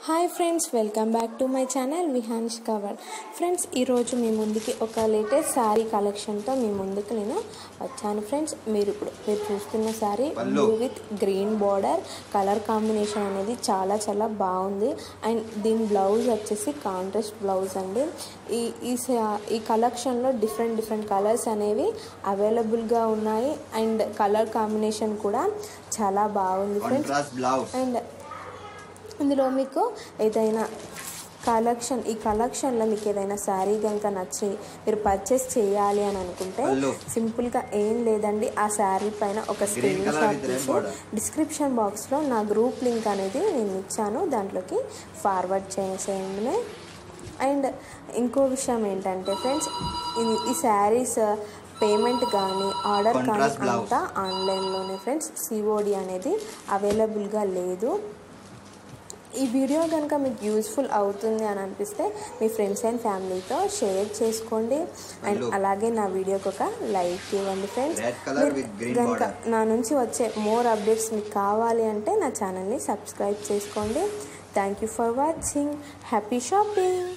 Hi friends, welcome back to my channel Vihansh cover. Friends, ఈరోజు మీ ముందుకి ఒక లేటెస్ట్ శారీ కలెక్షన్తో మీ ముందుకు నేను వచ్చాను. ఫ్రెండ్స్, మీరు చూస్తున్న sari blue with green border colour combination అనేది చాలా బాగుంది. అండ్ దీని బ్లౌజ్ వచ్చేసి కాంట్రాస్ట్ బ్లౌజ్ అండి. ఈ కలెక్షన్లో డిఫరెంట్ కలర్స్ అనేవి అవైలబుల్గా ఉన్నాయి. అండ్ కలర్ కాంబినేషన్ కూడా చాలా బాగుంది ఫ్రెండ్స్. అండ్ ఇందులో మీకు ఏదైనా ఈ కలెక్షన్లో మీకు ఏదైనా శారీ కనుక నచ్చి మీరు పర్చేస్ చేయాలి అని అనుకుంటే సింపుల్గా ఏం లేదండి, ఆ శారీ పైన ఒక స్క్రీన్ షాట్ తీసి డిస్క్రిప్షన్ బాక్స్లో నా గ్రూప్ లింక్ అనేది నేను ఇచ్చాను, దాంట్లోకి ఫార్వర్డ్ చేసేయండి. అండ్ ఇంకో విషయం ఏంటంటే ఫ్రెండ్స్, ఈ శారీస్ పేమెంట్ కానీ ఆర్డర్ కానీ అంతా ఆన్లైన్లోనే ఫ్రెండ్స్. సిఓడి అనేది అవైలబుల్గా లేదు. ఈ వీడియో కనుక మీకు యూస్ఫుల్ అవుతుంది అని అనిపిస్తే మీ ఫ్రెండ్స్ అండ్ ఫ్యామిలీతో షేర్ చేసుకోండి. అండ్ అలాగే నా వీడియోకి ఒక లైక్ ఇవ్వండి ఫ్రెండ్స్. కనుక నా నుంచి వచ్చే మోర్ అప్డేట్స్ మీకు కావాలి అంటే నా ఛానల్ని సబ్స్క్రైబ్ చేసుకోండి. Thank you for watching. Happy shopping.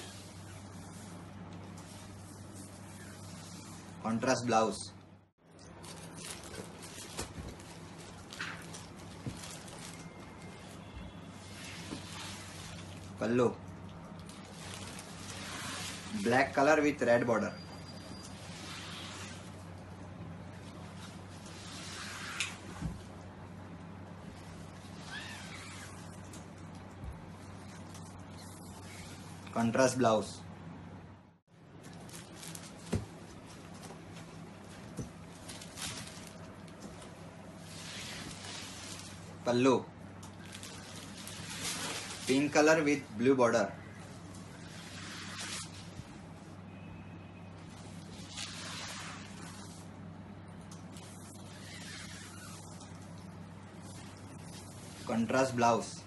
Contrast blouse, pallu black colour with red border, contrast blouse, pallu pink colour with blue border, contrast blouse,